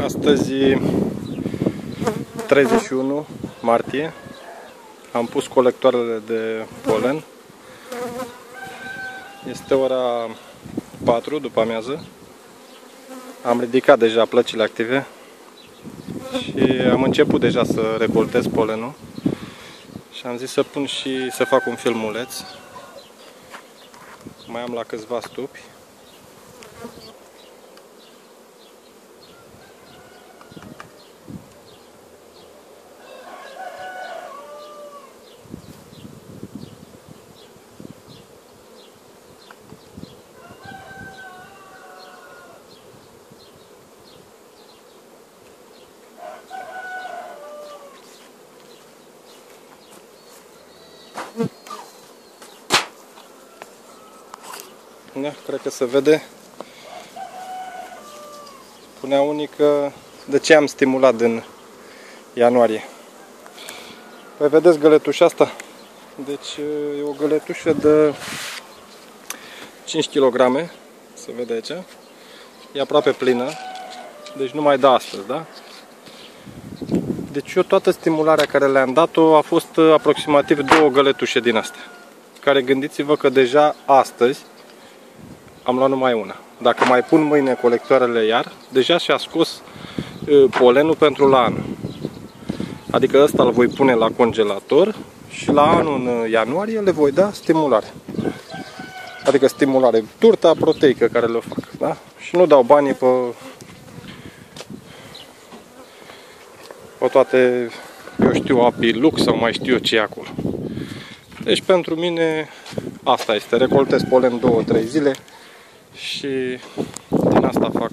Astăzi 31 martie. Am pus colectoarele de polen. Este ora 4 după amiază. Am ridicat deja plăcile active și am început deja să recoltez polenul. Și am zis să pun și să fac un filmuleț. Mai am la câțiva stupi. Da, cred că se vede. Spunea unii că de ce am stimulat în ianuarie. Păi vedeți găletușa asta? Deci e o găletușă de 5 kg. Se vede aici. E aproape plină. Deci nu mai da astăzi, da? Deci eu toată stimularea care le-am dat-o a fost aproximativ 2 găletușe din astea. Care gândiți-vă că deja astăzi am luat numai una. Dacă mai pun mâine colectoarele iar, deja și-a scos polenul pentru la anul. Adică ăsta îl voi pune la congelator și la anul, în ianuarie, le voi da stimulare. Adică stimulare, turta proteică care le fac. Da? Și nu dau banii pe toate, eu știu, Apilux sau mai știu eu ce e acolo. Deci pentru mine asta este. Recoltez polen 2-3 zile. Și din asta fac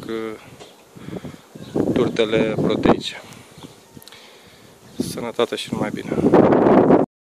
turtele proteice. Sănătate și numai bine!